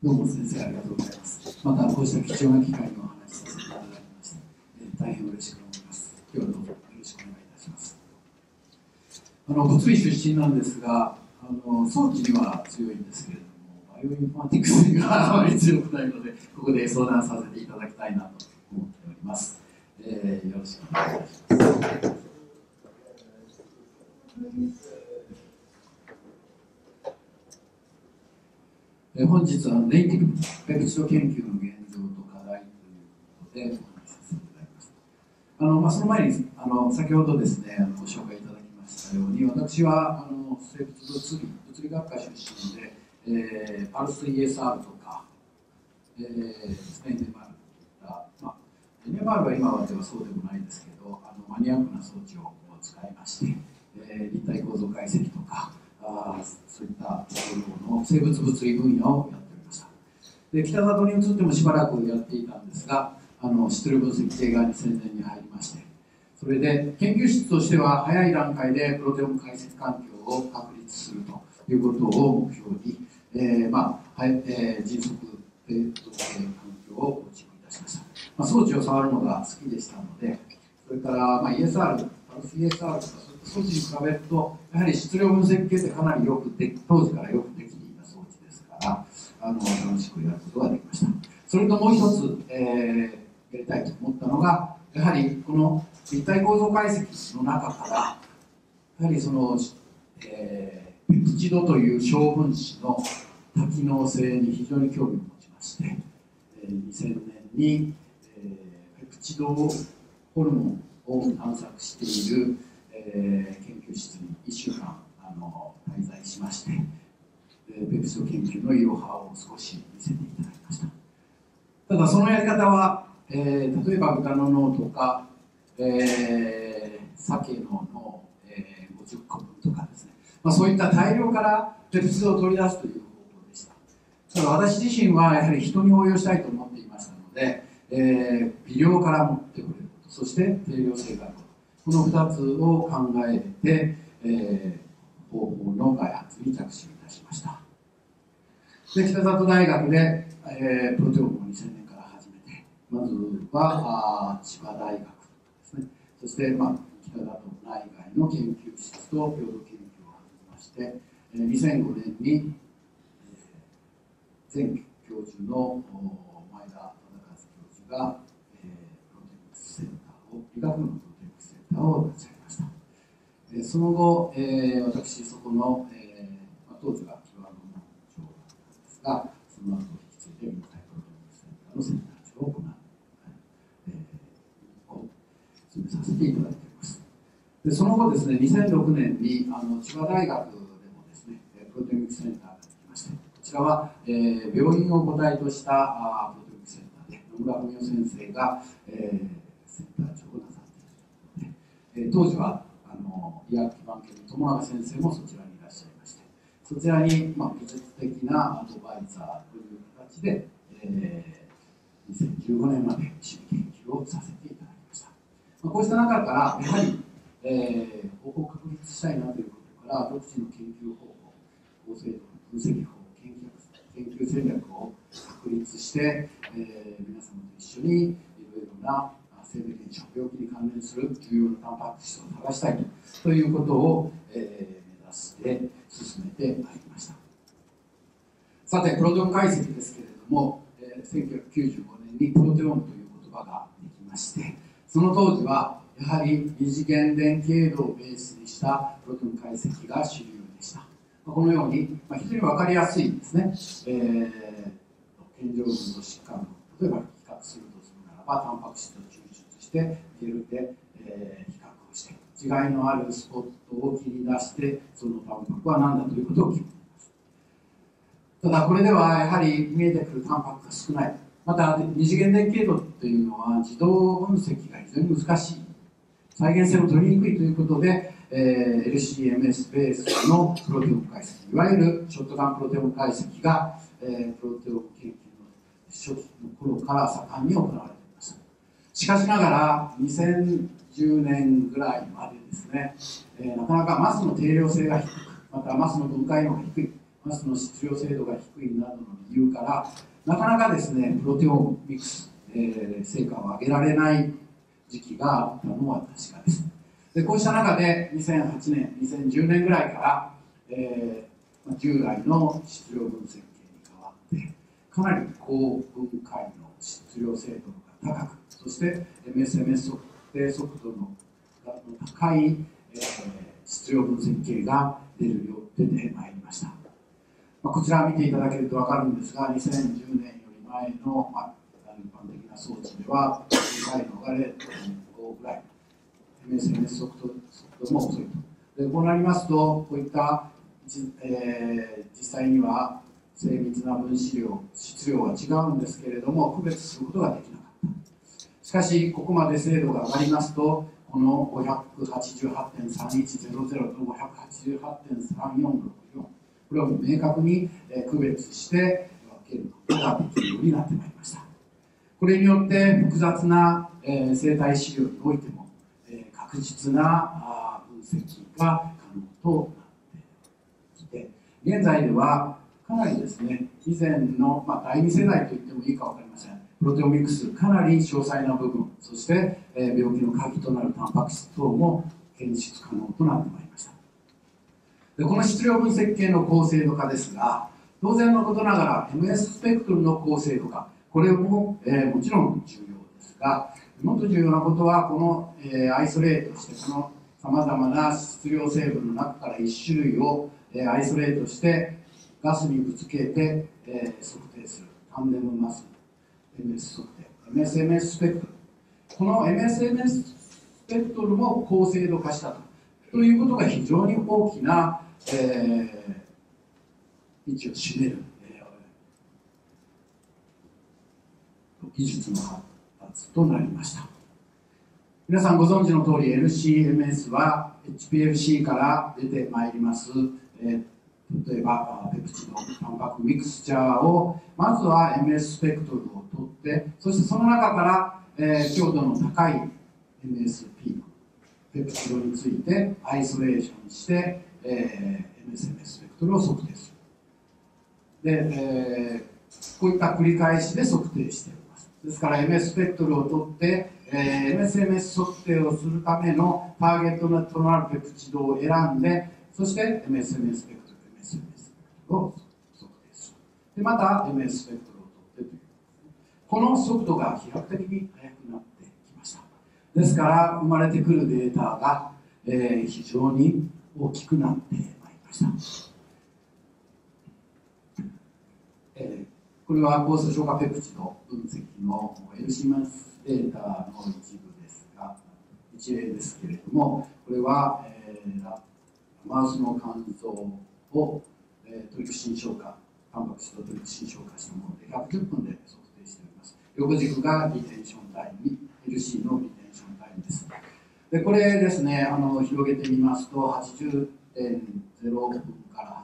どうも先生ありがとうございます。またこうした貴重な機会にお話しさせていただきまして、大変嬉しく思います。今日はどうぞよろしくお願いいたします。物理出身なんですが、装置には強いんですけれども、バイオインフォマティクスにはあまり強くないので、ここで相談させていただきたいなと思っております。よろしくお願いいたします。本日はネイティブペプチド研究の現状と課題ということでお話しさせていただきます。その前に先ほどですねご紹介いただきましたように、私は生物物理学科出身で、パルス ESR とか、ですね、NMR といった、NMR は今まではそうでもないですけど、マニアックな装置を使いまして、立体構造解析とかそういったところの生物物理分野をやっておりました。で、北里に移ってもしばらくやっていたんですが、質量分析系が2000年に入りまして、それで研究室としては早い段階でプロテオム解析環境を確立するということを目標に、迅速低動系環境を構築いたしました。装置を触るのが好きでしたので、それから、ESR、パルス ESR とか装置に比べると、やはり質量分析系ってかなり当時からよくできていた装置ですから、楽しくやることができました。それともう一つ、やりたいと思ったのが、やはりこの立体構造解析の中から、やはりその、ペプチドという小分子の多機能性に非常に興味を持ちまして、2000年に、ペプチドホルモンを探索している研究室に1週間滞在しまして、ペプチド研究のいろはを少し見せていただきました。ただそのやり方は、例えば豚の脳とか、鮭の脳、50個分とかですね、そういった大量からペプチドを取り出すという方法でした。ただ私自身はやはり人に応用したいと思っていましたので、微量から持ってくれること、そして定量性があること、この2つを考えて、方法の開発に着手いたしました。で、北里大学で、プロテオムを2000年から始めて、まずは千葉大学ですね、そして、北里内外の研究室と共同研究を始めまして、2005年に、前教授の前田忠和教授が、プロテオミクスセンターを、理学部のプロテオミクスセンターを立ち上げました。その後、私、そこの、当時はキワノの長だったんですが、その後引き継いで、立体プロテオミクスセンターのセンター長を進めさせていただいております。で、その後ですね、2006年に千葉大学でもですね、プロテオミクスセンターができまして、こちらは、病院を母体としたプロテオミクスセンターで、野村文夫先生が、センター長をなさっているということで、当時は医学基盤系の友永先生もそちらにいらっしゃいまして、そちらに、技術的なアドバイザーという形で、2015年まで一緒に研究をさせていただきました。こうした中からやはり、方法を確立したいなということから、独自の研究方法、高精度の分析法、研究戦略を確立して、皆様と一緒にいろいろな生命現象、病気に関連する重要なタンパク質を探したいということを、目指して進めてまいりました。さて、プロテオム解析ですけれども、1995年にプロテオムという言葉ができまして、その当時はやはり二次元電気映像をベースにしたプロテオム解析が主流でした。このように、非常に分かりやすいですね、健常群の疾患を例えば比較するとするならば、タンパク質を抽出してゲルで、比較をして違いのあるスポットを切り出して、そのタンパクは何だということを決めています。ただこれではやはり見えてくるタンパクが少ない、また二次元電気映像というのは自動分析が非常に難しい、再現性を取りにくいということで、LCMS ベースのプロテオム解析、いわゆるショットガンプロテオム解析が、プロテオム研究の初期の頃から盛んに行われていました。しかしながら2010年ぐらいまでですね、なかなかマスの定量性が低く、またマスの分解量が低い、 マスの質量精度が低いなどの理由からなかなかですねプロテオミクス、成果を上げられない時期があったのは確かです。でこうした中で2008年2010年ぐらいから、従来の質量分析系に変わってかなり高分解の質量精度が高く、そして MSMS 測定速度の高い、質量分析系が出てまいりました。こちら見ていただけると分かるんですが、2010年より前の、一般的な装置では分解のが 0.5 ぐらい、MSMS 速度も遅いと。でこうなりますと、こういった、実際には精密な分子量、質量は違うんですけれども、区別することができなかった。しかし、ここまで精度が上がりますと、この 588.3100 と 588.3464、これを明確に区別して分けることができるようになってまいりました。これによって複雑な生態資料においても確実な分析が可能となってきて、現在ではかなりですね、以前の、第2世代と言ってもいいか分かりません。プロテオミクス、かなり詳細な部分、そして、病気の鍵となるタンパク質等も検出可能となってまいりました。でこの質量分析系の高精度化ですが、当然のことながら MS スペクトルの高精度化、これも、もちろん重要ですが、もっと重要なことは、この、アイソレートして、このさまざまな質量成分の中から1種類を、アイソレートしてガスにぶつけて、測定するタンデムマス MS 測定、MSMS スペクトル、この MSMS スペクトルも高精度化したということが非常に大きな、位置を占める、技術の発達となりました。皆さんご存知の通り LCMS は HPLC から出てまいります、例えばペプチドタンパクミクスチャーをまずは MS スペクトルを取って、そしてその中から、強度の高い MSP ペプチドについてアイソレーションして、MSMS スペクトルを測定する。で、こういった繰り返しで測定しています。ですから MS スペクトルを取って、MSMS 測定をするためのターゲットとなるペプチドを選んで、そして MSMS スペクトル、MSMS スペクトルを測定する。で、また MS スペクトルを取ってという。この速度が飛躍的に速くなってきました。ですから生まれてくるデータが、非常に大きくなってまいりました。これは酵素消化ペプチド分析の LCMS データの一部ですが、一例ですけれども、これは、マウスの肝臓を、トリプシン消化、タンパク質とトリプシン消化したもので110分で測定しております。横軸がリテンションタイム、LC のリテンションタイムです。でこれですね、広げてみますと 80.0 分から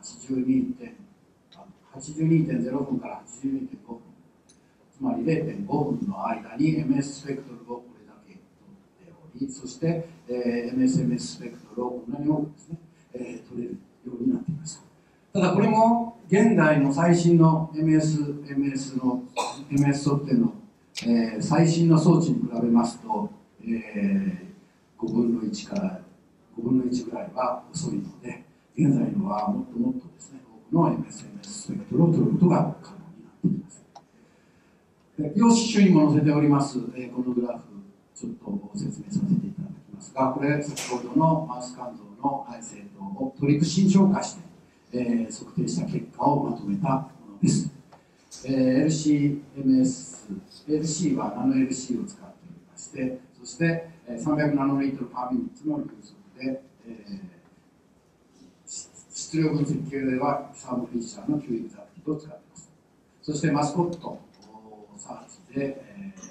82.0 分から 82.5 分、つまり 0.5 分の間に MS スペクトルをこれだけ取っており、そして、MSMS スペクトルをこんなに多くですね、取れるようになっていました。ただこれも現代の最新の MS 測定の、最新の装置に比べますと、5分の1から5分の1ぐらいは遅いので、現在のはもっともっとですね、多くの MSMS スペクトルを取ることが可能になっています。用紙集にも載せております、このグラフ、ちょっとご説明させていただきますが、これ、先ほどのマウス肝臓の肺成糖をトリプシン消化して、測定した結果をまとめたものです。LC はナノ LC を使っておりまして、そして300ナノリットルパーミニッツの流速で、質量分析系ではサーモフィッシャーの Q エグザクティブを使っています。そしてマスコットサーチで、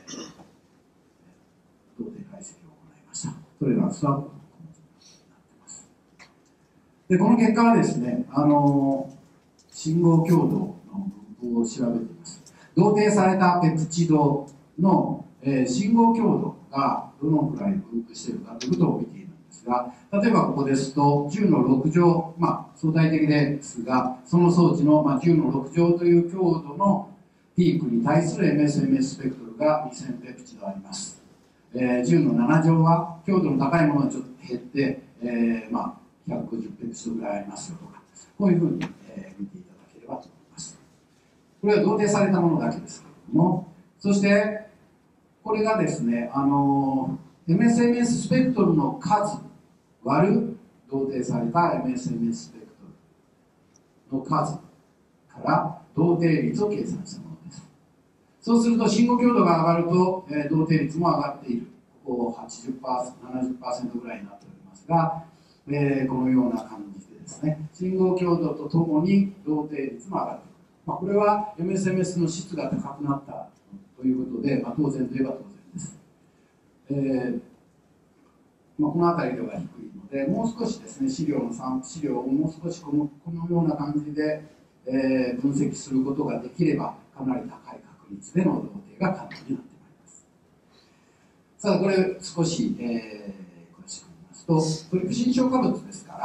動定解析を行いました。トレランスはこのようになっています。で、この結果はですね、信号強度の分布を調べています。同定されたペプチドの、信号強度がどのくらい分布しているかということを見ているんです。 ですが、例えばここですと10の6乗、相対的ですが、その装置の10の6乗という強度のピークに対する MSMS スペクトルが2000ペプチドあります。10の7乗は強度の高いものはちょっと減って、150ペプチドぐらいありますよとか、こういうふうに、見ていただければと思います。これは同定されたものだけですけれども、そしてこれがですね、MSMS スペクトルの数割る同定された MSMS スペクトルの数から同定率を計算したものです。そうすると信号強度が上がると、同定率も上がっている。ここ 80%、70% ぐらいになっておりますが、このような感じでですね、信号強度とともに同定率も上がっている。これは MSMS の質が高くなったということで、当然といえば当然です。この辺りでは低いので、もう少しですね、資料をもう少しこのような感じで、分析することができれば、かなり高い確率での同定が可能になってまいります。さあ、これ少し、詳しく言いますと、トリプシン消化物ですから、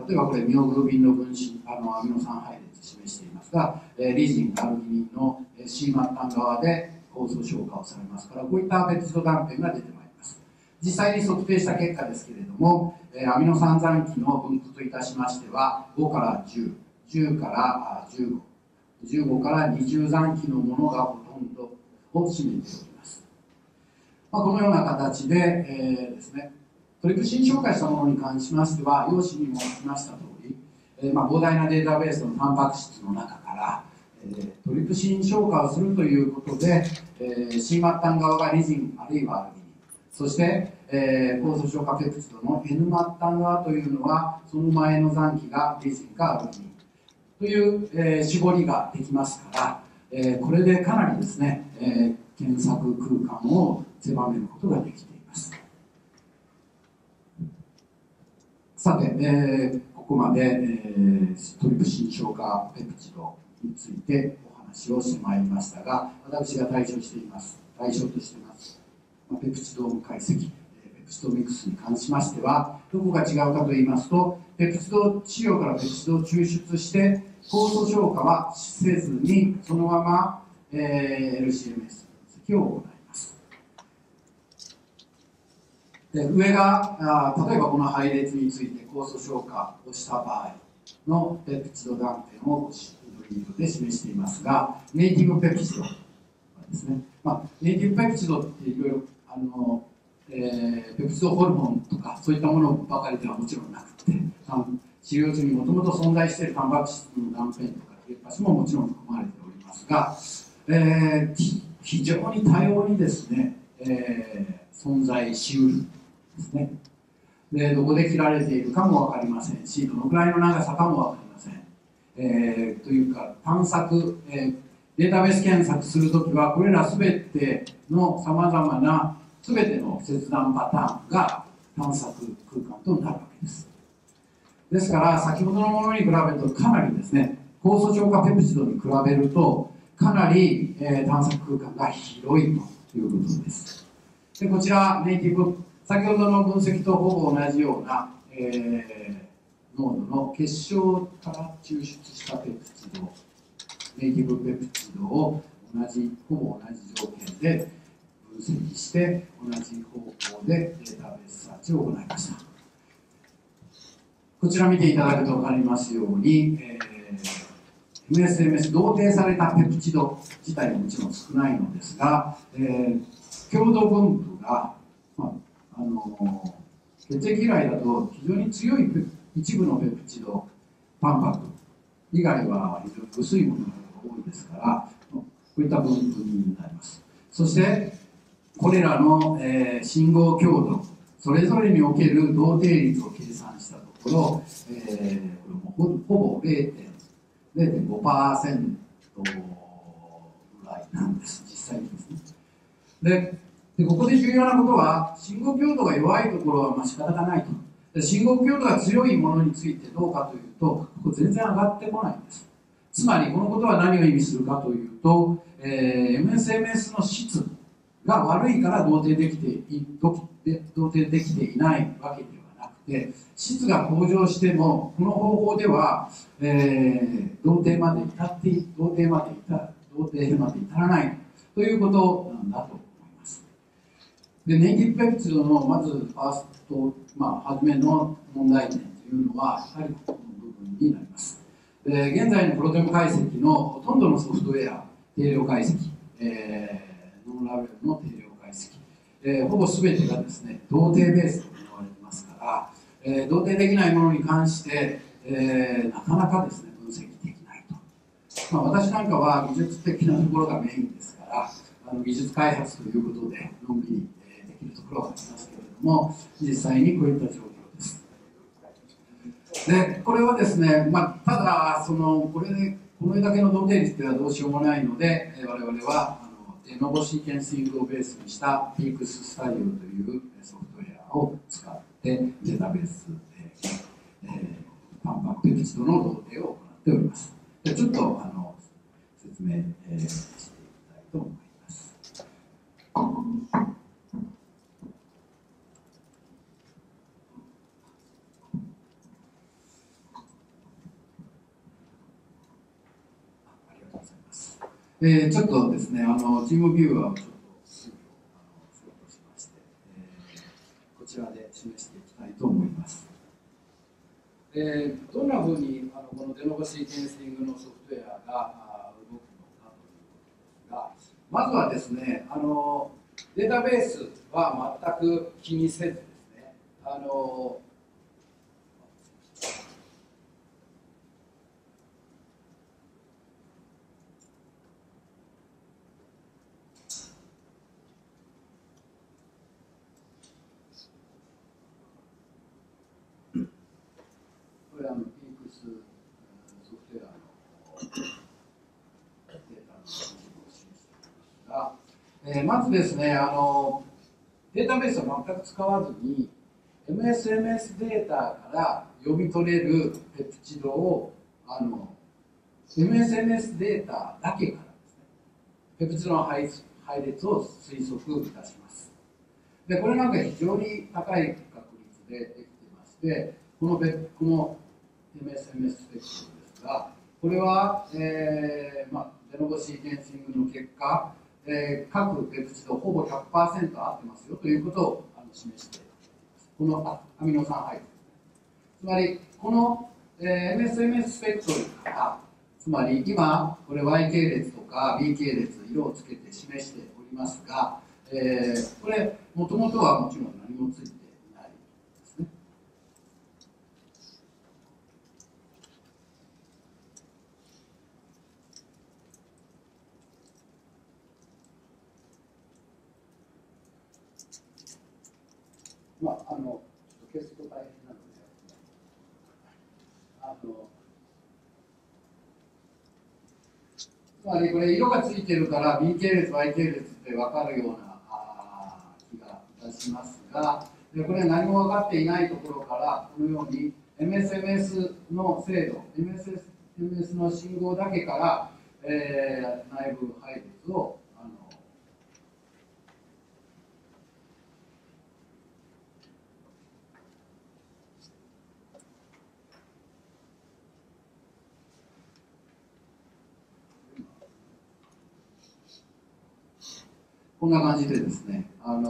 例えばこれミオグロビンの分子、アミノ酸配列示していますが、リジン、アルギニンの C 末端側で酵素消化をされますから、こういったペプチド断片が出てまいります。実際に測定した結果ですけれども、アミノ酸残機の分布といたしましては、5から10、10から15、15から20残機のものがほとんどを占めております。このような形で、ですね、トリプシン紹介したものに関しましては、用紙にも書きました通り、膨大なデータベースのタンパク質の中から、トリプシン消化をするということで、C 末端側がリジンあるいはアルギニン、そして、酵素消化ペプチドの N 末端側というのは、その前の残機がリジンかアルギニンという、絞りができますから、これでかなりですね、検索空間を狭めることができています。さて、ここまで、トリプシン消化ペプチドについてお話をしてまいりましたが、私が対象としています、ペプチドーム解析、ペプチドミックスに関しましては、どこが違うかといいますと、ペプチド治療からペプチドを抽出して、酵素消化はせずに、そのまま、LCMS 分析を行います。で、上が例えばこの配列について酵素消化をした場合のペプチド断片を緑色で示していますが、ネイティブペプチドですね。ネイティブペプチドっていろいろペプチドホルモンとかそういったものばかりではもちろんなくて、治療中にもともと存在しているタンパク質の断片とかリンパ種ももちろん含まれておりますが、非常に多様にですね、存在しうるんですね。で、どこで切られているかも分かりませんし、どのくらいの長さかも分かりません。というか探索、データベース検索するときはこれらすべてのさまざまなすべての切断パターンが探索空間となるわけです。ですから先ほどのものに比べるとかなりですね、酵素消化ペプチドに比べるとかなり、探索空間が広いということです。で、こちらネイティブ、先ほどの分析とほぼ同じような、濃度の結晶から抽出したペプチド、ネイティブペプチドをほぼ同じ条件で分析して同じ方法でデータベースサーチを行いました。こちら見ていただくと分かりますように、MSMS 同定されたペプチド自体ももちろん少ないのですが、強度分布が、血液由来だと非常に強い一部のペプチドタンパク以外は非常に薄いものが多いですから、こういった分布になります。そしてこれらの、信号強度それぞれにおける同定率を計算したところ、ほぼ 0.5% ぐらいなんです、実際にですね。でここで重要なことは、信号強度が弱いところは仕方がないと。で信号強度が強いものについてどうかというと、ここ全然上がってこないんです。つまりこのことは何を意味するかというと、MSMS の質が悪いから同定できていないわけではなくで、質が向上しても、この方法では、童貞まで至らないということなんだと思います。で、ネイティブペプチドのまずファースト、初めの問題点というのは、やはりこの部分になります。で、現在のプロテオム解析のほとんどのソフトウェア、定量解析、ノンラベルの定量解析、ほぼ全てがですね、童貞ベースで行われていますから、童貞できないものに関して、なかなかですね、分析できないと。私なんかは技術的なところがメインですから、技術開発ということで、のんびり、できるところはありますけれども、実際にこういった状況です。で、これはですね、ただ、これだけの同定率ではどうしようもないので、我々はデノボシーケンシングをベースにしたピークススタジオというソフトウェアを使ってデータベースで、タンパクペプチドの同定を行っております。で、ちょっと説明、していきたいと思います。ちょっとですね、チームビューアーをちょっとショートしまして、こちらで示していきたいと思います。どんなふうにこのデノボシーケンシングのソフトウェアが動くのかということですが、まずはですね、データベースは全く気にせずですね、これピークスソフトウェアのデータの示していますが、まずですね、データベースを全く使わずに MSMS データから読み取れるペプチドをMSMS データだけからですね、ペプチドの配列を推測いたします。で、これなんか非常に高い確率でできていまして、この MSMS スペクトルですが、これは、デノボシーケンシングの結果、各ペプチドほぼ 100% 合ってますよということを示しています。このアミノ酸配列ですね。つまり、この、MSMS スペクトルから、つまり今、これ Y 系列とか B 系列、色をつけて示しておりますが、これ、もともとはもちろん何もついていないですね。ちょっと消すと大変なので、つまりこれ色がついてるから B 系列 Y 系列って分かるような気がいたしますが、でこれ何も分かっていないところからこのように MSMS の精度 MSMS の信号だけから、内部配列をこんな感じでですね、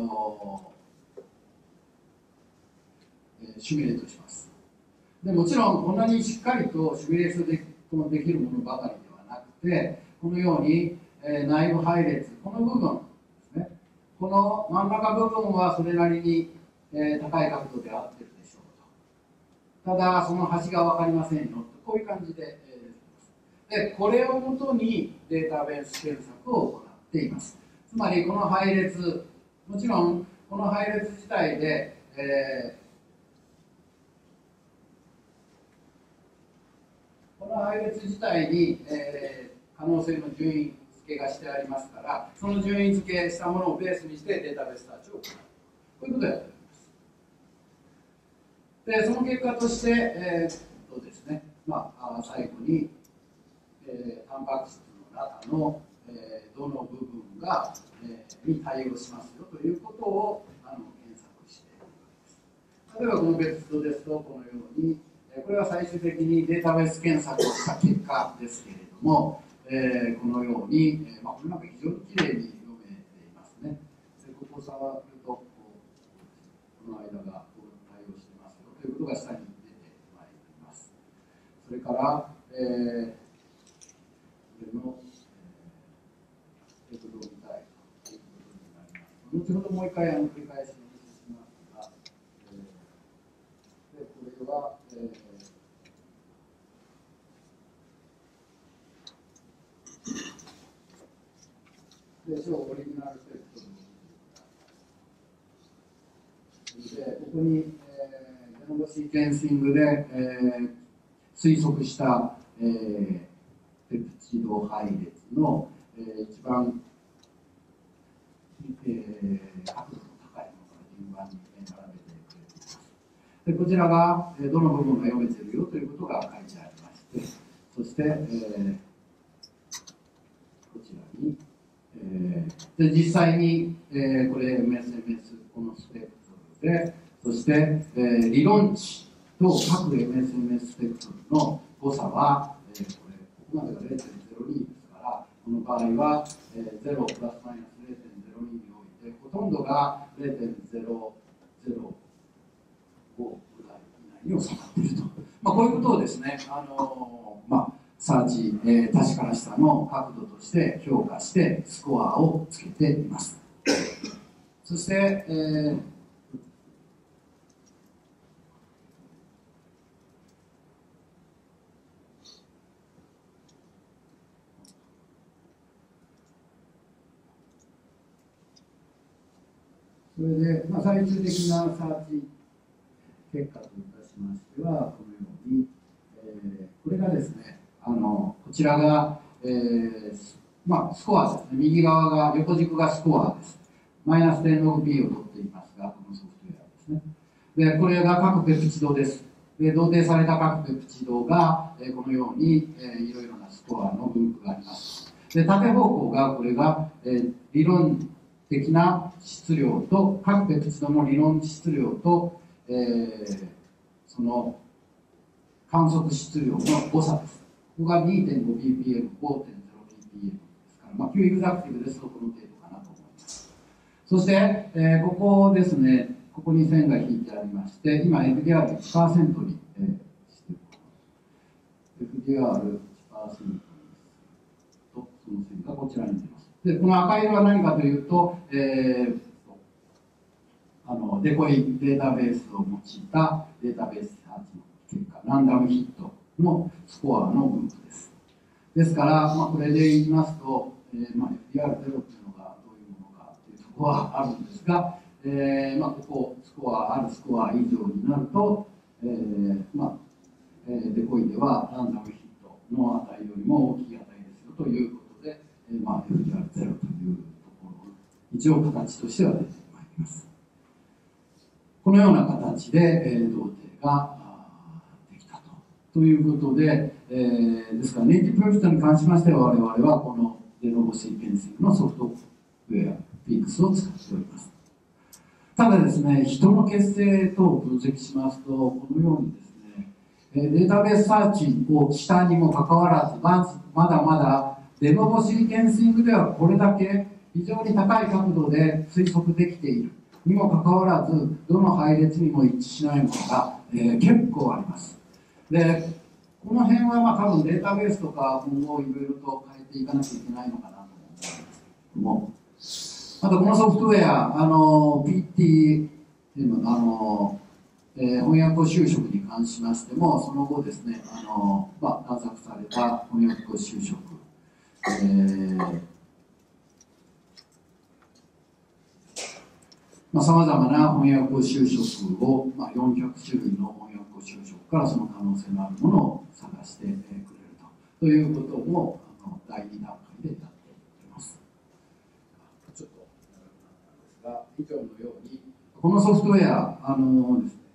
シミュレートします。でもちろんこんなにしっかりとシミュレーションできるものばかりではなくて、このように、内部配列、この部分ですね、この真ん中部分はそれなりに、高い角度で合ってるでしょうと。ただ、その端が分かりませんよと、こういう感じで、で、これをもとにデータベース検索を行っています。つまり、この配列、もちろん、この配列自体で、この配列自体に、可能性の順位付けがしてありますから、その順位付けしたものをベースにしてデータベースサーチを行う。こういうことをやっております。で、その結果として、ですね、最後に、タンパク質の中の、どの部分に対応しますよということを検索しているわけです。 例えばこの別途ですと、このように、これは最終的にデータベース検索をした結果ですけれども、このように、この中非常にきれいに読めていますね。でここを触ると、この間が対応してますよということが下に出てまいります。それから、これの、テクノロジータイプということになります。後ほどもう一回繰り返しお見せしますが、でこれは、でオリジナルスペクトルで、ここに、ゲノムシーケンシングで、推測した、ペプチド配列の、一番、角度の高いものから順番に並べてくれています。でこちらが、どの部分が読めているよということが書いてありまして、そして、こちらに、で実際に、これ MSMS このスペクトルで、そして、理論値と各 MSMS スペクトルの誤差は、これここまでが 0.02 ですから、この場合は、0プラスマイナス 0.02 において、ほとんどが 0.005 ぐらい以内に収まっていると。こういうことをですね、サーチ、確からしさの角度として評価してスコアをつけています。そして、それで、最終的なサーチ結果といたしましては、このように、これがですね、こちらが、スコアですね。右側が、横軸がスコアです。マイナス点 6b を取っていますが、このソフトウェアですね。で、これが各ペプチドです。で、同定された各ペプチドが、このように、いろいろなスコアの分布があります。で、縦方向が、これが、理論的な質量と、各ペプチドの理論質量と、その観測質量の誤差です。ここが 2.5ppm、5.0ppm ですから、Q エグザクティブですとこの程度かなと思います。そして、ここですね、ここに線が引いてありまして、今 FDR1% に、して FDR1% にすると、その線がこちらに出ます。で、この赤色は何かというと、デコイデータベースを用いたデータベースサーチの結果、ランダムヒットのスコアの分布です。ですから、これで言いますと、FDR0 っていうのがどういうものかというところはあるんですが、ここあるスコア以上になると、デコイではランダムヒットの値よりも大きい値ですよということで、FDR0 というところを一応形としては出てまいります。このような形で、同定ができたということで、ですからネイティブプロジェクトに関しましては我々はこのデノボシーケンシングのソフトウェア PIX を使っております。ただですね、人の結成等を分析しますと、このようにですね、データベースサーチをしたにもかかわらず、まだまだデノボシーケンシングではこれだけ非常に高い角度で推測できているにもかかわらず、どの配列にも一致しないものが、結構あります。で、この辺は多分データベースとか今後いろいろと変えていかなきゃいけないのかなと思うんですけども、あとこのソフトウェア、PT、翻訳語修飾に関しましても、その後ですね、探索された翻訳語修飾、さまざまな翻訳語修飾を、400種類の翻訳語修飾からその可能性のあるものを探してくれるということも第2段階でやっています。ちょっと長くなったんですが、以上のように、このソフトウェア、ですね、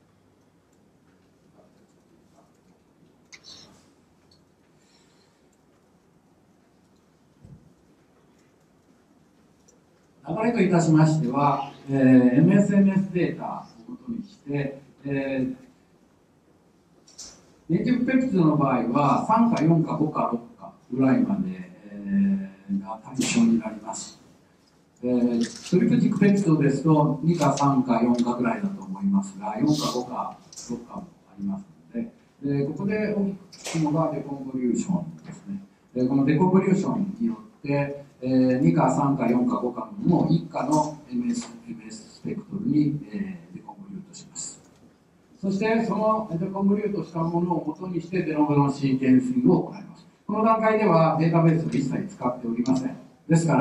流れといたしましては、MSMS データをもとにして、 ネイティブペプチドの場合は3か4か5か6かぐらいまで、が対象になります。トリプティックペプチドですと2か3か4かぐらいだと思いますが、4か5か6かもありますので、ここで起きるのがデコンボリューションですね。このデコンボリューションによって、2か3か4か5かのものを1かの MS スペクトルに、デコンボリュートします。そしてそのデコンボリュートしたものを元にしてデノベロンシーケンシングを行います。この段階ではデータベースを一切使っておりません。ですから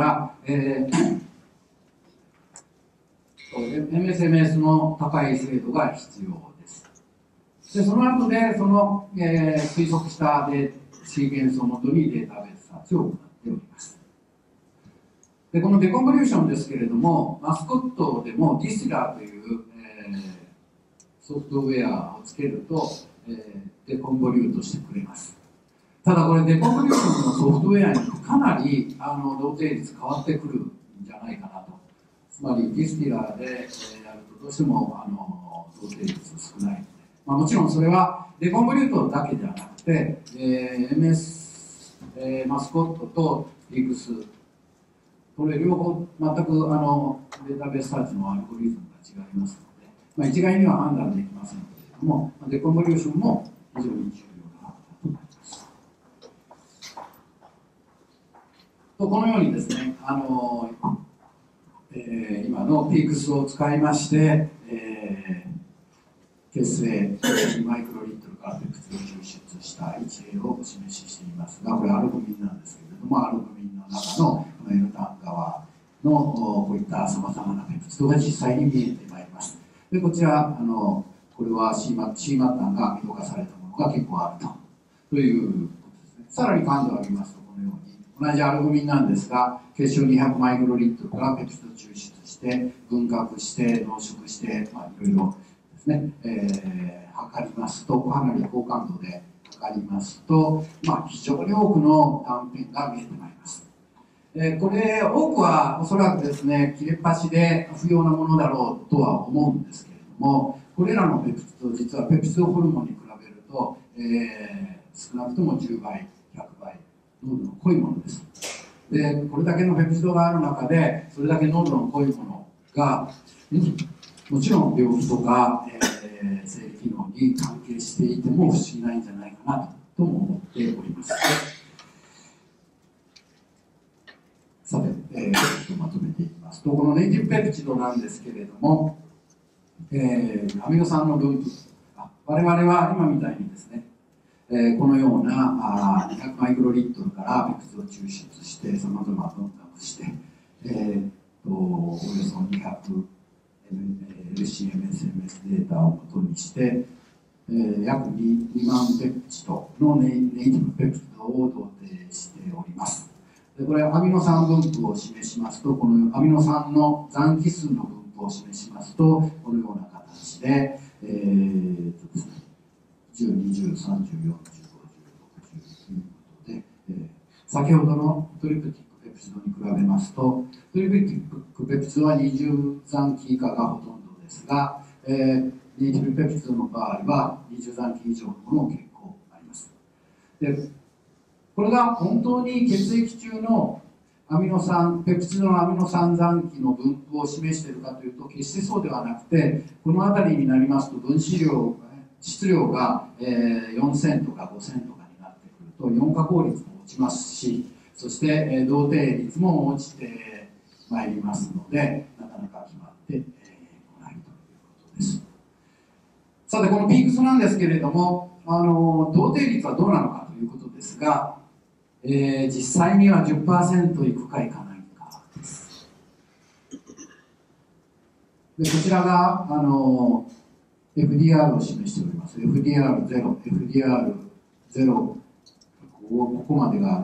、MSMS の高い精度が必要です。でその後でその、推測したシーケンスをもとにデータベースサーチを行っております。でこのデコンボリューションですけれども、マスコットでもディスラーという、ソフトウェアをつけると、デコンボリュートしてくれます。ただこれデコンボリューションのソフトウェアにかなり同定率変わってくるんじゃないかなと。つまりディスティラーでやるとどうしても同定率少ないので、もちろんそれはデコンボリュートだけではなくて、MS、マスコットとピークス、これ両方全くデータベースサーチのアルゴリズムが違いますので、一概には判断できませんけれども、デコンボリューションも非常に重要なと思います。とこのようにですね、今のピークスを使いまして、結成2マイクロリットルからペプチドを抽出した一例をお示ししていますが、これアルブミンなんですけれども、アルブミンの中のこの N タン側のこういったさまざまなペプチドが実際に見えてまいります。でこちらこれは C マッタンが見逃されたものが結構あるということですね。さらに感度を上げますと、このように同じアルブミンなんですが、結晶200マイクロリットルからペプチドを抽出して分割して濃縮して、いろいろですね、測りますと、かなり高感度で測りますと、非常に多くの断片が見えてまいります。これ多くはおそらくですね、切れっ端で不要なものだろうとは思うんですけれども、これらのペプチド、実はペプチドホルモンに比べると、少なくとも10倍、100倍濃度の濃いものです。でこれだけのペプチドがある中で、それだけ濃度の濃いものがもちろん病気とか、生理機能に関係していても不思議ないんじゃないかなとも思っております。さて、まとめていきますと、このネイティブペプチドなんですけれども、アミノ酸の分布、我々は今みたいにですね、このような200マイクロリットルからペプチドを抽出してさまざま分割して、およそ200 LC-MS-MS データを元にして、約2万ペプチドのネイティブペプチドを同定しております。でこれアミノ酸分布を示しますと、このアミノ酸の残基数の分布を示しますと、このような形で、10、20、30、40、50、60ということで、先ほどのトリプティックペプチドに比べますと、トリプティックペプチドは20残機以下がほとんどですが、ネイティブペプチドの場合は20残機以上のものも結構あります。でこれが本当に血液中のアミノ酸、ペプチドのアミノ酸残機の分布を示しているかというと、決してそうではなくて、この辺りになりますと分子量、質量が4000とか5000とかになってくると、イオン化効率も落ちますし、そして同定率も落ちてまいりますので、なかなか決まってこないということです。さて、このピークスなんですけれども、同定率はどうなのかということですが、実際には 10% いくかいかないかです。でこちらがFDR を示しております。FDR0、FDR0、ここまでが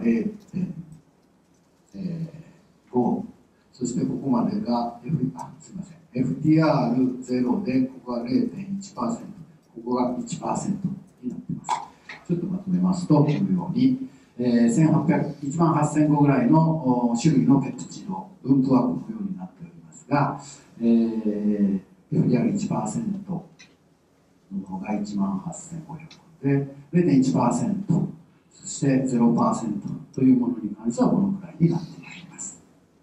0.5、そしてここまでが、すみません、FDR0 で、ここが 0.1%、ここが 1% になっています。ちょっとまとめますと、このように、1万8000個ぐらいの種類のペプチド、分布はこのようになっておりますが、FDR1% のものが18,500で 0.1%、そして 0% というものに関してはこのくらいになってまいります。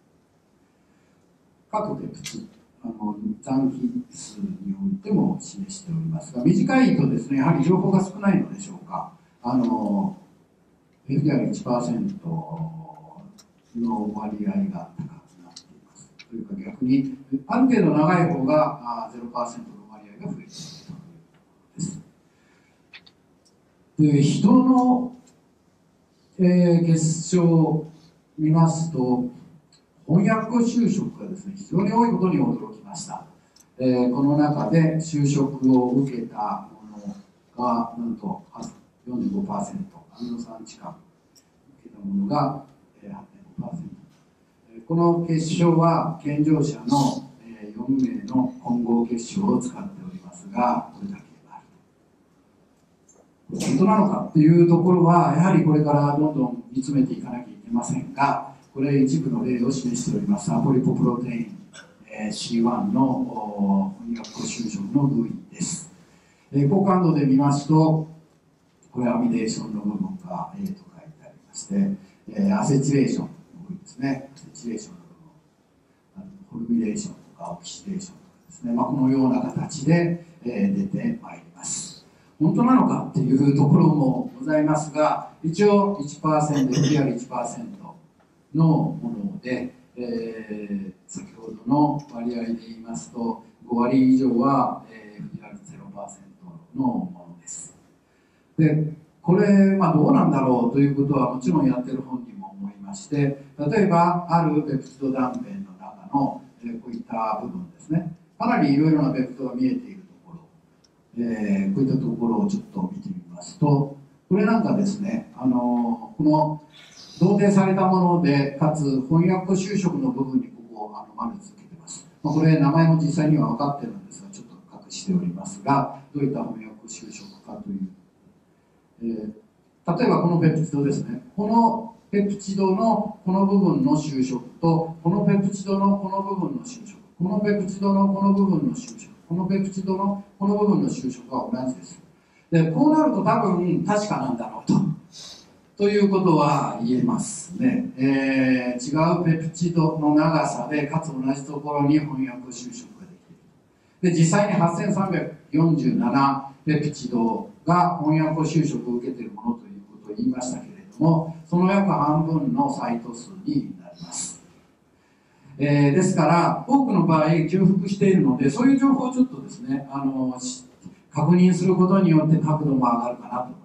各ペプチ残機数においても示しておりますが、短いとですね、やはり情報が少ないのでしょうか。FDR1% の割合が高くなっています。というか逆に、ある程度長い方が 0% の割合が増えているということです。で、人の、結晶を見ますと、翻訳就職がですね、非常に多いことに驚きました。この中で就職を受けたものが、なんと 45%、アミノ酸置換受けたものが 8.5%。この結晶は健常者の4名の混合結晶を使っておりますが、これだけある。本当なのかというところは、やはりこれからどんどん見つめていかなきゃいけませんが、これ一部の例を示しております。アポリポプロテイン、C1 の翻訳就職の部位です。高感度で見ますと、これアミレーションの部分が A と書いてありまして、アセチレーションの部位ですね。アセチレーションの部分、ホルミレーションとかオキシデーションとかですね、このような形で、出てまいります。本当なのかっていうところもございますが、一応 1%、FDR1% のもので、先ほどの割合で言いますと5割以上は、FDR0% のものです。で、これ、どうなんだろうということはもちろんやってる本人も思いまして、例えばあるペプチド断片の中の、こういった部分ですね、かなりいろいろなペプチドが見えているところ、こういったところをちょっと見てみますと、これなんかですね、この同定されたもので、かつ翻訳就職の部分にここを丸つけてます。これ名前も実際には分かってるんですが、ちょっと隠しておりますが、どういった翻訳就職かという、例えばこのペプチドですね。このペプチドのこの部分の就職と、このペプチドのこの部分の就職、このペプチドのこの部分の就職、このペプチドのこの部分の就職は同じです。で、こうなると多分確かなんだろうということは言えますね。違うペプチドの長さで、かつ同じところに翻訳就職ができる。で、実際に8347ペプチドが翻訳就職を受けているものということを言いましたけれども、その約半分のサイト数になります。ですから、多くの場合、重複しているので、そういう情報をちょっとですね、確認することによって角度も上がるかなと思います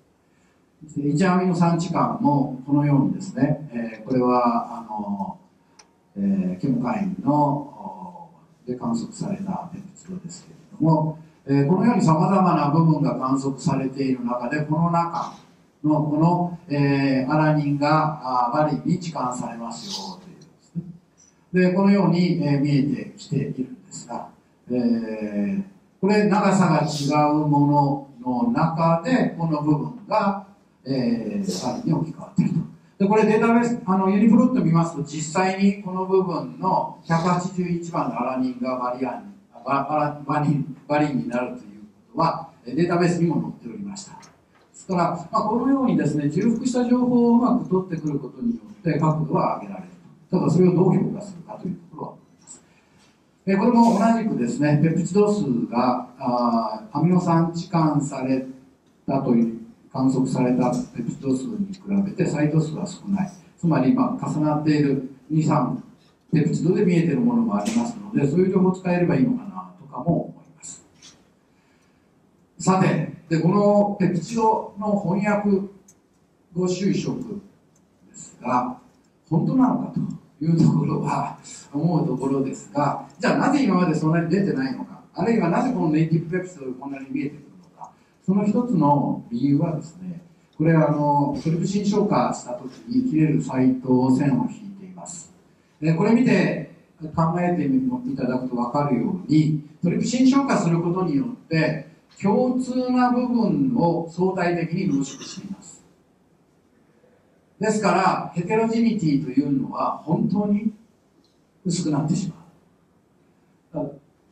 。1アミノ酸置換もこのようにですね、これはケモカインので観測されたペプチドですけれども、このようにさまざまな部分が観測されている中で、この中のこの、アラニンがバリンに置換されますよというですね。で、このように、見えてきているんですが、これ長さが違うものの中でこの部分がバリンに置き換わっていると。で、これデータベース、ユニプロット見ますと、実際にこの部分の181番のアラニンがバリンになるということは、データベースにも載っておりました。ですから、このようにですね、重複した情報をうまく取ってくることによって角度は上げられると。ただ、それをどう評価するかというところは思います。これも同じくですね、ペプチド数がアミノ酸置換されたという観測されたペプチド数に比べてサイト数は少ない。つまり、重なっている2、3ペプチドで見えているものもありますので、そういう情報を使えればいいのかなとかも思います。さて、このペプチドの翻訳後就職ですが、本当なのかというところは思うところですが、じゃあなぜ今までそんなに出てないのか、あるいはなぜこのネイティブペプチドがこんなに見えてくるのか、その一つの理由はですね、これトリプシン消化した時に切れるサイト線を引いています。これ見て考えていただくと分かるように、トリプシン消化することによって共通な部分を相対的に濃縮しています。ですからヘテロジニティというのは本当に薄くなってしまう。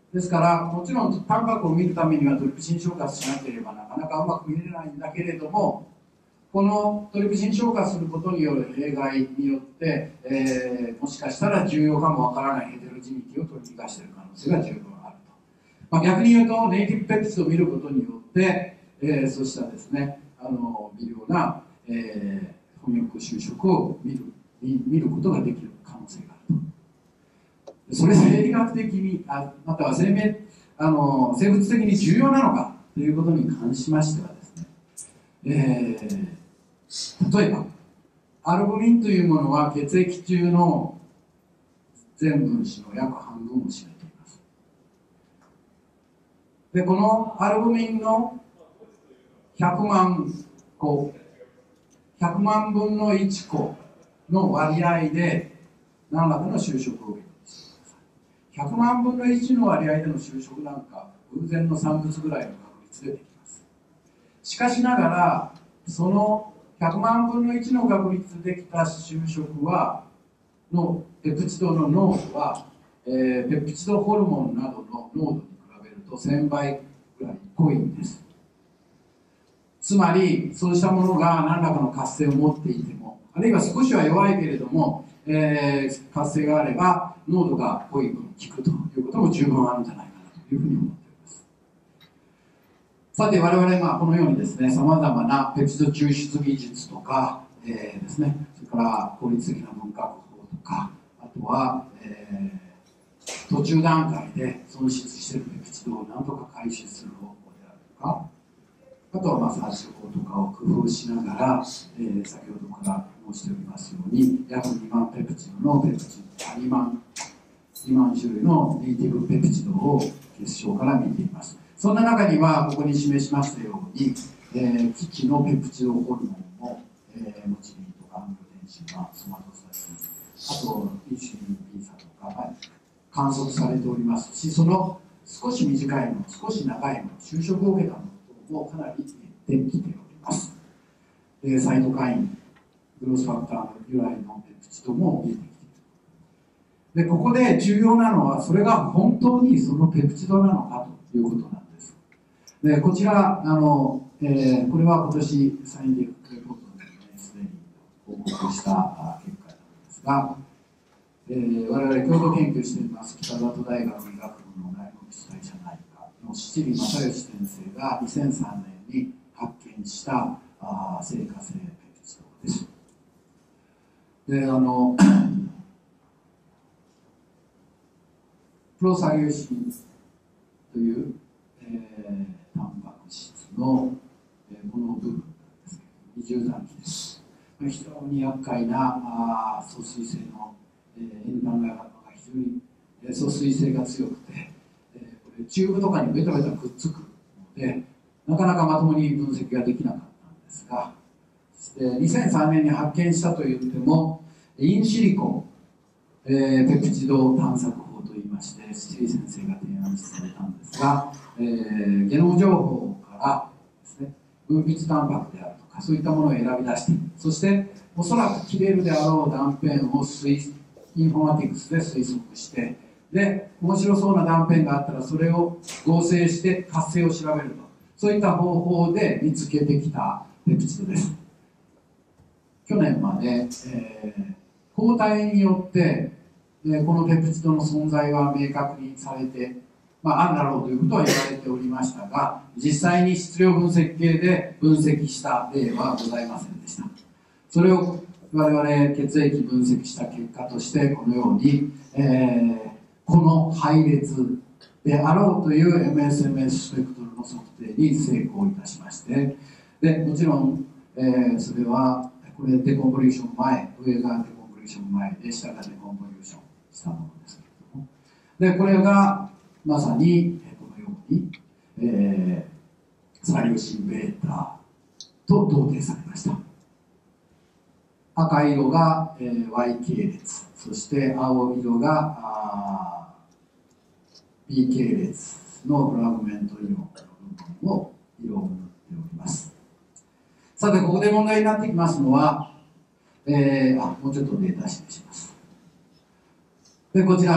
ですからもちろんタンパクを見るためにはトリプシン消化しなければなかなかうまく見れないんだけれども、このトリプシン消化することによる弊害によって、もしかしたら重要かもわからないヘテロジニティを取り逃がしている可能性が十分あると。逆に言うとネイティブペプチドを見ることによって、そうしたですね微量な、翻訳修飾を見ることができる可能性があると。それ生理学的にまたは生物的に重要なのかということに関しましてはですね、例えばアルブミンというものは血液中の全分子の約半分を占めています。でこのアルブミンの100万個100万分の1個の割合で何らかの就職を受けて100万分の1の割合での就職なんか偶然の産物ぐらいの確率でできます。しかしながらその100万分の1の確率でできた就職のペプチドの濃度は、ペプチドホルモンなどの濃度に比べると1000倍ぐらい濃いんです。つまりそうしたものが何らかの活性を持っていても、あるいは少しは弱いけれども、活性があれば濃度が濃い分効くということも十分あるんじゃないかなというふうに思っております。さて我々このようにですね、さまざまなペプチド抽出技術とか、ですね、それから効率的な分割法とか、あとは、途中段階で損失しているペプチドを何とか回収する方法であるとか、あとはマッサージ法とかを工夫しながら、先ほどから申しておりますように約2万ペプチドの2万種類のネイティブペプチドを結晶から見ています。そんな中にはここに示しましたように、基地のペプチドホルモンも、モチリンとかアンギョテンシンがソマトサチン、あとインシュリン B 差とか、観測されておりますし、その少し短いの少し長いの就職を受けたのもかなり出てきております。サイトカイン、グロースファクターの由来のペプチドも見えてきている。でここで重要なのはそれが本当にそのペプチドなのかということなんです。でこちらこれは今年サインディフィックレポートですでに報告した結果なんですが、我々共同研究しています北里大学医学部の内容物代謝内科の七里正義先生が2003年に発見した生化性ペプチドです。でプロサリューシンという、タンパク質の、この部分なんですけど、二重残機です。非常に厄介な疎水性の、塩炭が非常に疎水性が強くて、これチューブとかにベタベタくっつくのでなかなかまともに分析ができなかったんですが、2003年に発見したといってもインシリコン、ペプチド探索法といいまして、七里先生が提案されたんですが、ゲノム情報からですね、分泌タンパクであるとかそういったものを選び出して、そしておそらく切れるであろう断片をインフォマティクスで推測して、で面白そうな断片があったらそれを合成して活性を調べると、そういった方法で見つけてきたペプチドです。去年まで、抗体によって、このペプチドの存在は明確にされて、あるだろうということは言われておりましたが、実際に質量分析系で分析した例はございませんでした。それを我々血液分析した結果としてこのように、この配列であろうという MSMS スペクトルの測定に成功いたしまして、でもちろん、それはこれデコンボリューション前、上がデコンボリューション前で下がデコンボリューションしたものですけれども、でこれがまさにこのように、サリューシン β と同定されました。赤色が、Y 系列、そして青色がB 系列のフラグメント色の部分を色を塗っております。さてここで問題になってきますのは、もうちょっとデータ示します。でこちら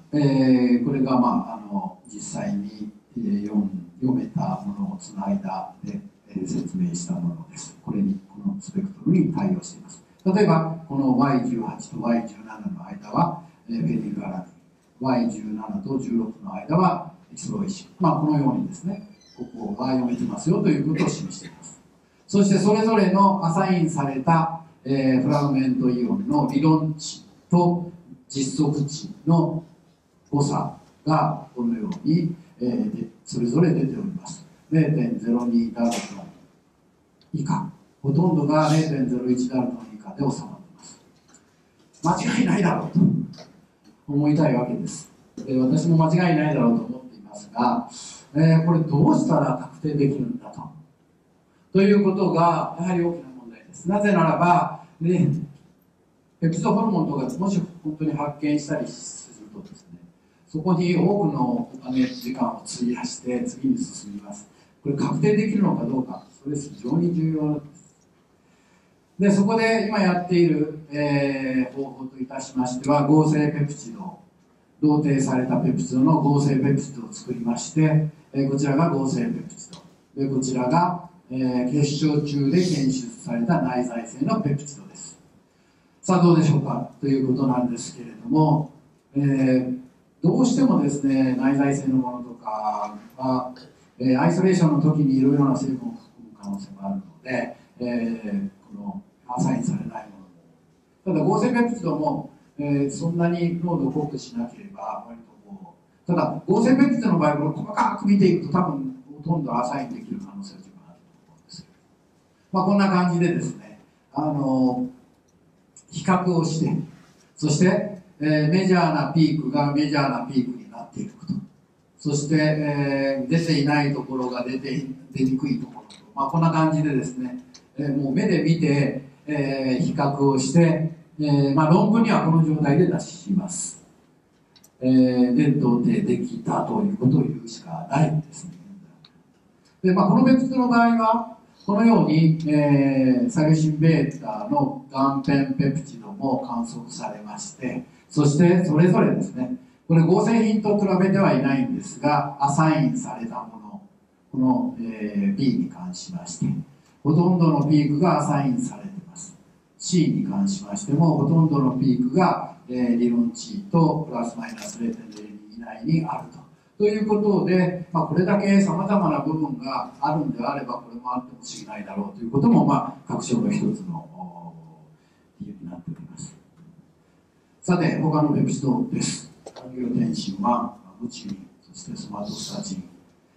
これが、実際に、読めたものをつないだで、説明したものです。これに、このスペクトルに対応しています。例えば、この Y18 と Y17 の間は、フェニルアラミン、Y17 と16の間はエキスロイシン。このようにですね、ここが読めてますよということを示しています。そして、それぞれのアサインされた、フラグメントイオンの理論値と実測値の誤差がこのように、それぞれ出ております。0.02 ダルトン以下、ほとんどが 0.01 ダルトン以下で収まっています。間違いないだろうと思いたいわけです。私も間違いないだろうと思っていますが、これどうしたら確定できるんだということがやはり大きな問題です。なぜならば、ペプチドホルモンとかもし本当に発見したりするとですね、そこに多くのお金時間を費やして次に進みます。これ確定できるのかどうか、それ非常に重要なんです。で、そこで今やっている、方法といたしましては、合成ペプチド、同定されたペプチドの合成ペプチドを作りまして、こちらが合成ペプチド。で、こちらが、結晶中で検出された内在性のペプチドです。さあ、どうでしょうかということなんですけれども、どうしてもですね、内在性のものとかは、アイソレーションの時にいろいろな成分を含む可能性もあるので、このアサインされないものも。ただ合成ペプチドも、そんなに濃度を濃くしなければ割とこう、ただ合成ペプチドの場合、これ細かく見ていくと多分ほとんどアサインできる可能性は十分あると思うんですけど、こんな感じでですね、比較をして、そして、メジャーなピークがメジャーなピークになっていくと。そして、出ていないところが出にくいところと、こんな感じでですね、もう目で見て、比較をして、論文にはこの状態で出します。で、同定できたということを言うしかないんですね。で、このペプチドの場合は、このように、サリシンベータの眼片ペプチドも観測されまして、そしてそれぞれですね、これ合成品と比べてはいないんですが、アサインされたもの、この、B に関しまして、ほとんどのピークがアサインされています。C に関しましても、ほとんどのピークが、理論値とプラスマイナス 0.02 以内にあると。ということで、これだけ様々な部分があるんであれば、これもあっても不思議ないだろうということも、確証の一つの理由になっております。さて、他のペプチドです。アンギオテンシン1、ムチミン、そしてソマトスタチン。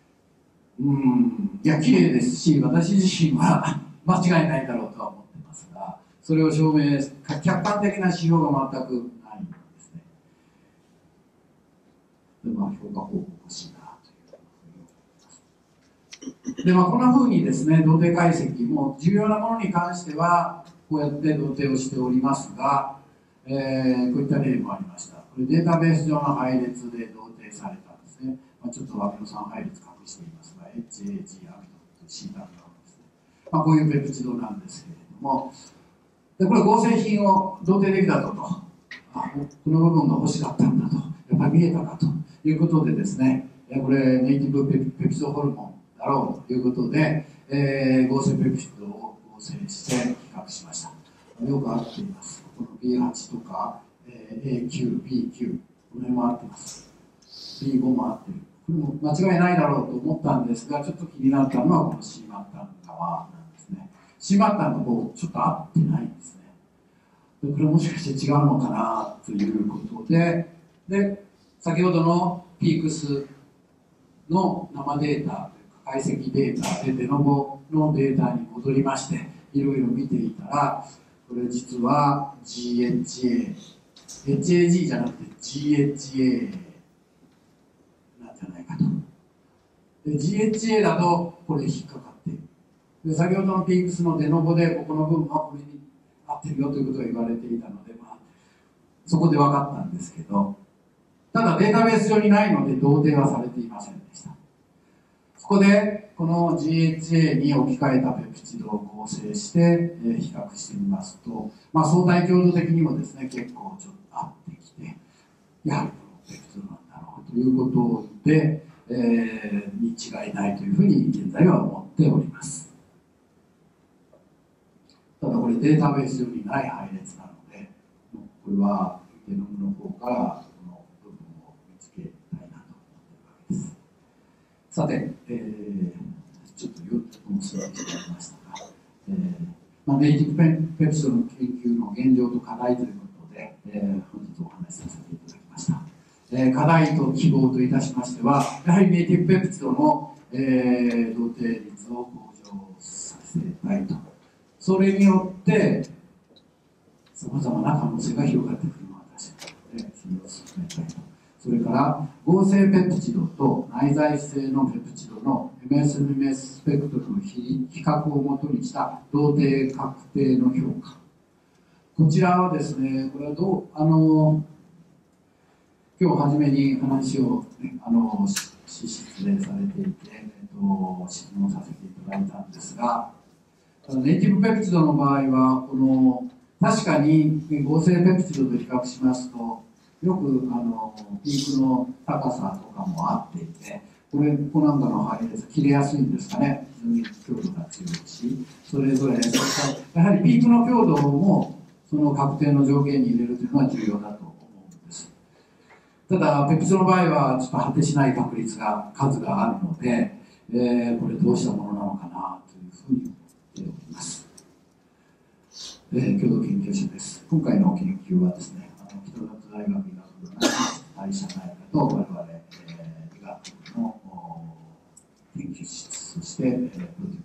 いや、綺麗ですし、私自身は間違いないだろうとは思ってますが、それを証明、客観的な指標が全くないんですね。で、評価方法欲しいなというふうに思います。で、こんなふうにですね、同定解析も重要なものに関しては、こうやって同定をしておりますが、こういった例もありました。これデータベース上の配列で同定されたんですね。ちょっとアミノ酸配列隠していますが、HAG アミノと C タグのですね。こういうペプチドなんですけれども、でこれ合成品を同定できたぞと、この部分が欲しかったんだと、やっぱり見えたかということでですね、これネイティブペプチドホルモンだろうということで、合成ペプチドを合成して比較しました。よく合っています。この B8 とか、A9、B9、この辺も合ってます。B5 も合ってる。これも間違いないだろうと思ったんですが、ちょっと気になったのはこの C マッタン側なんですね。C マッタンの方、ちょっと合ってないんですね。でこれもしかして違うのかなということで、先ほどのピークスの生データ、解析データでデノボのデータに戻りまして、いろいろ見ていたら、これ実は HAG じゃなくて GHA なんじゃないかと。で GHA だとこれ引っかかっている。で先ほどのピークスのデノボでここの部分はこれに合ってるよということが言われていたので、そこで分かったんですけど、ただデータベース上にないので同定はされていませんでした。そこでこの GHA に置き換えたペプチドを合成して、比較してみますと、相対強度的にもですね、結構ちょっと合ってきて、やはりこのペプチドなんだろうということで、に違いないというふうに現在は思っております。ただこれデータベース上にない配列なので、これはゲノムの方からこの部分を見つけたいなと思っているわけです。さて、ちょっと40分過ぎてしまいましたが、ネイティブペプチドの研究の現状と課題ということで、本日お話しさせていただきました。課題と希望といたしましては、やはりネイティブペプチドの、同定率を向上させたいと。それによって、さまざまな可能性が広がってくるのは確かなので、それを進めたいと。それから、合成ペプチドと内在性のペプチドの MS-MS スペクトルの比較をもとにした同定確定の評価。こちらはですね、これは今日初めに話を、ね、失礼されていて、質問させていただいたんですが、ネイティブペプチドの場合は、確かに合成ペプチドと比較しますと、よくピークの高さとかもあっていて、こなんかの配列切れやすいんですかね。非常に強度が強いし、それぞれ、やはりピークの強度もその確定の条件に入れるというのは重要だと思うんです。ただ、ペプチドの場合はちょっと果てしない数があるので、これどうしたものなのかなというふうに思っております。共同研究者です。今回の研究はですね、北里大学医学部の代謝内科と我々、医学部の研究室、そしてプロデュー